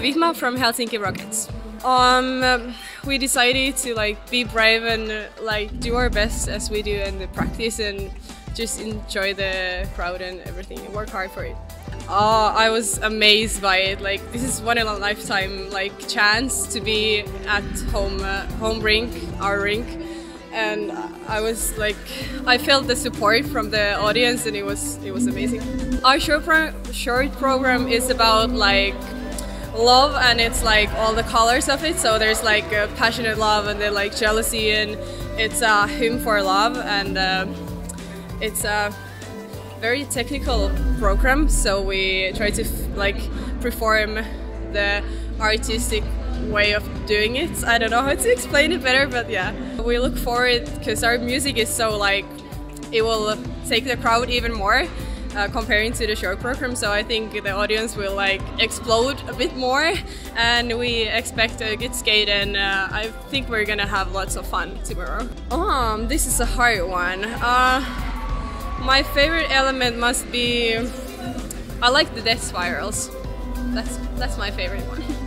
Vihma from Helsinki Rockets. We decided to like be brave and like do our best as we do in the practice and just enjoy the crowd and everything and work hard for it. I was amazed by it. Like this is one in a lifetime like chance to be at home rink, our rink, and I was like, I felt the support from the audience and it was amazing. Our short program is about like love, and it's like all the colors of it. So there's like a passionate love and then like jealousy, and it's a hymn for love, and it's a very technical program. So we try to like perform the artistic way of doing it. I don't know how to explain it better, but yeah, we look forward because our music is so like it will take the crowd even more. Comparing to the short program, so I think the audience will like explode a bit more, and we expect a good skate, and I think we're gonna have lots of fun tomorrow. This is a hard one. My favorite element must be, I like the death spirals. That's my favorite one.